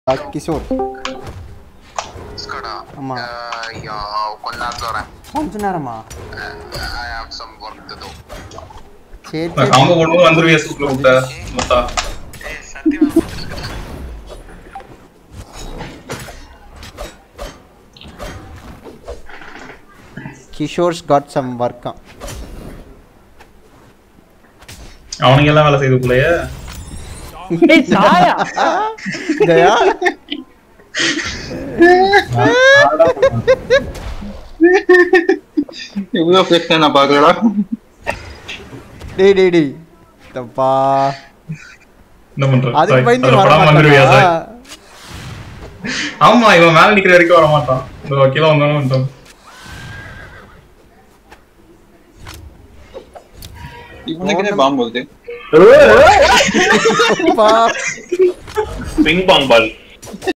கிஷோர் ஸ்கடா ஆமா ஐயோ கொஞ்ச நேரத்துல வரேன் கொஞ்ச நேரமா I have some work to do சரி காம்போ போடும்போது வந்துருவியா சூப்ல விட்ட மொத்தா சத்தியமா கிஷோர்ஸ் got some work அவனுங்க எல்லாம் வேலை செய்துக்குள்ளேயே ஏய் சாயா கயா இவ்வளவு ஃபிளெக்ஸ் நான் பார்க்கலடா. டேய் தப்பா என்ன பண்ற அதுக்கு பயந்து வர வந்துருவியா சார் மாட்டான் ஆமா இவன் மேல நிக்கிற வரைக்கும் வர மாட்டான் இந்த கீழ வந்தானே இவனுக்கு பாம்பு வருது. அப்பா பிங் பாங் பால்